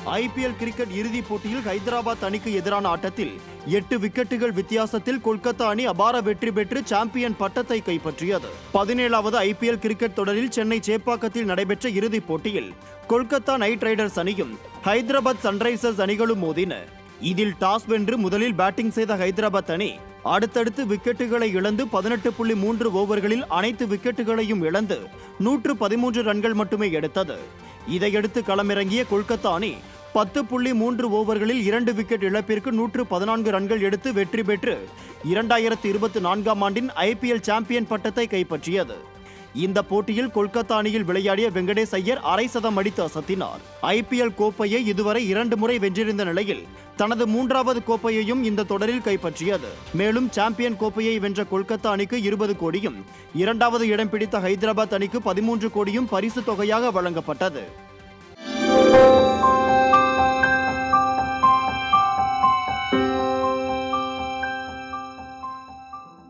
IPL cricket இறுதிப் போட்டியில் ஹைதராபாத் அணிக்கு எதிரான ஆட்டத்தில் 8 விக்கெட்டுகள் வித்தியாசத்தில் கொல்கத்தா அணி அபார வெற்றி பெற்று சாம்பியன் பட்டத்தை கைப்பற்றியது. 17வது ஐபிஎல் கிரிக்கெட் தொடரில் சென்னை சேப்பாக்கத்தில் நடைபெற்ற இறுதிப் போட்டியில் கொல்கத்தா நைட் ரைடர்ஸ் அணியும் ஹைதராபாத் சன்ரைசர்ஸ் அணிகளும் மோதின. இதில் டாஸ் வென்று முதலில் பேட்டிங் செய்த ஹைதராபாத் அணி அடுத்தடுத்து விக்கெட்டுகளை இழந்து 18.3 ஓவர்களில் அனைத்து விக்கெட்டுகளையும் இழந்து 113 ரன்கள் மட்டுமே எடுத்தது. இதையடுத்து களமிறங்கிய கொல்கத்தா அணி 10.3 ஓவர்களில் 2 விக்கெட் இழப்பிற்கு 114 ரன்கள் எடுத்து வெற்றி பெற்று 2024ஆம் ஆண்டின் ஐபிஎல் சாம்பியன் பட்டத்தை கைப்பற்றியது. இந்த போட்டியில் கொல்கத்தா அணியில் விளையாடிய வெங்கடேஷ் ஐயர் அரை சதம் அடித்து அசத்தினார். ஐபிஎல் கோப்பையை இதுவரை 2 முறை வென்றிருந்த நிலையில் தனது 3வது கோப்பையையும் இந்த தொடரில் கைப்பற்றியது. மேலும் சாம்பியன் கோப்பையை வென்ற கொல்கத்தா அணிக்கு 20 கோடியும் 2வது இடம் பிடித்த ஹைதராபாத் அணிக்கு 13 கோடியும் பரிசு தொகையாக வழங்கப்பட்டது.